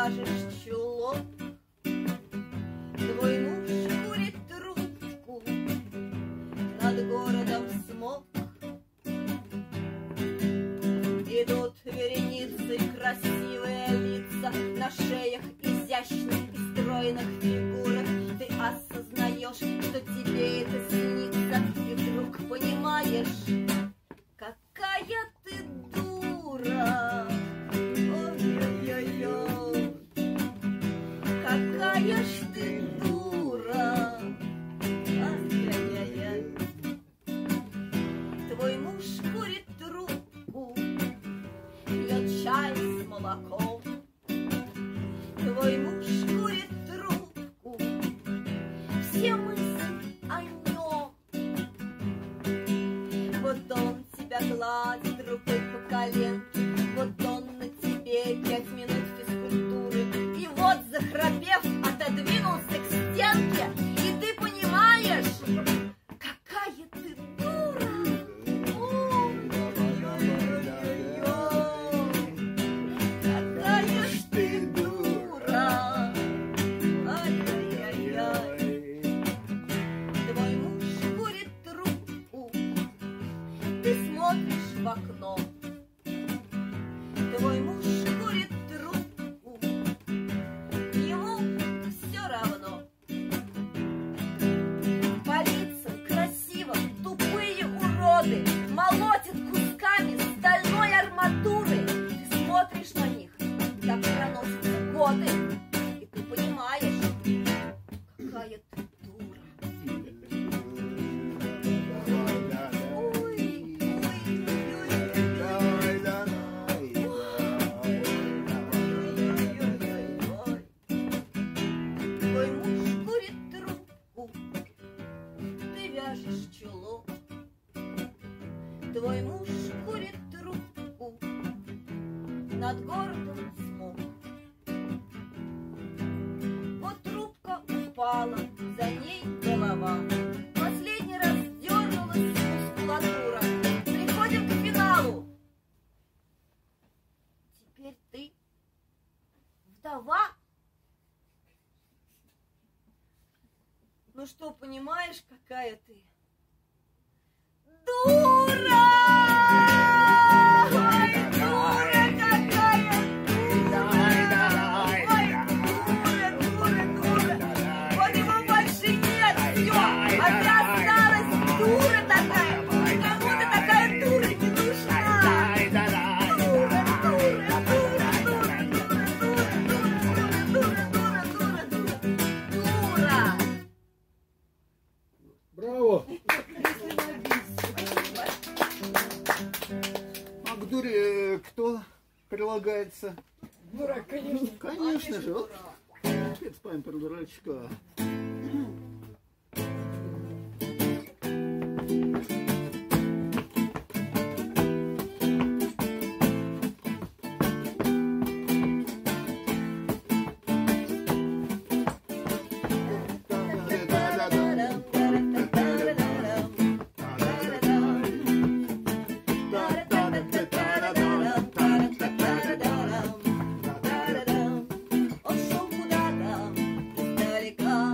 вяжешь чулок. Твой муж курит трубку, над городом смог. Идут вереницы, красивые лица, на шеях изящных и стройных фигурах. Ты осознаешь, что тебе это снится, и вдруг понимаешь, какая ты дура. Ой-ой-ой-ой, какая ж ты дура. Ай-яй-яй-яй. Твой муж курит трубку, пьет чай с молоком. Твой муж курит трубку, все мысли о нем. Вот он тебя гладит рукой по коленке, вот он на тебе 5 минут физкультуры, и вот, захрапев, отодвинулся к стенке, и ты понимаешь, какая ты дура. Какая ж ты дура. Ай-яй-яй-яй. Твой муж курит трубку, ты смотришь в окно. Твой муж курит трубку, ему все равно. По лицам красивым тупые уроды молотят кусками стальной арматуры. Ты смотришь на них, как проносятся годы, и ты понимаешь, какая ты дура. Твой муж курит трубку, ты вяжешь чулок. Твой муж курит трубку, над городом смог. Вот трубка упала, за ней голова. Последний раз дернулась мускулатура. Приходим к финалу. Теперь ты вдова. Ну что, понимаешь, какая ты дура! Ой, дура какая! Ой, дура! Вот его больше нет, все! А ты осталась дура такая! Кому ты такая дура не нужна? Дура! Браво! А к дуре кто прилагается? Дурак, конечно. Конечно же, вот. Теперь спаем про дурачка. Он шел куда-то издалека.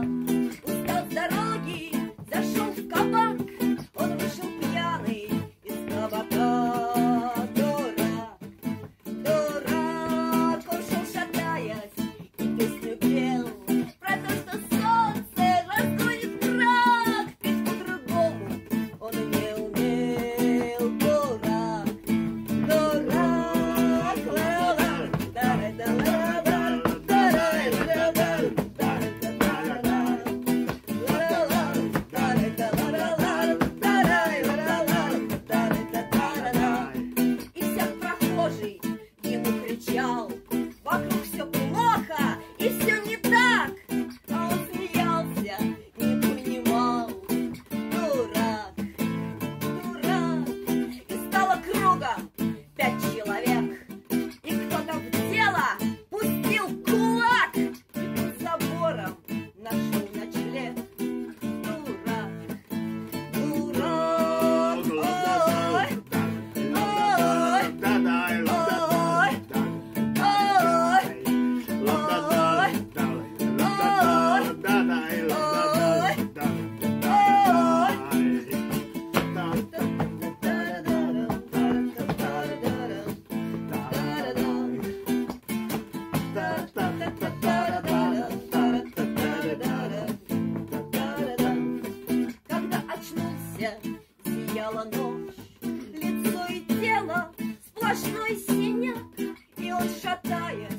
стояла ночь, лицо и тело сплошной синяк, и он, шатаясь,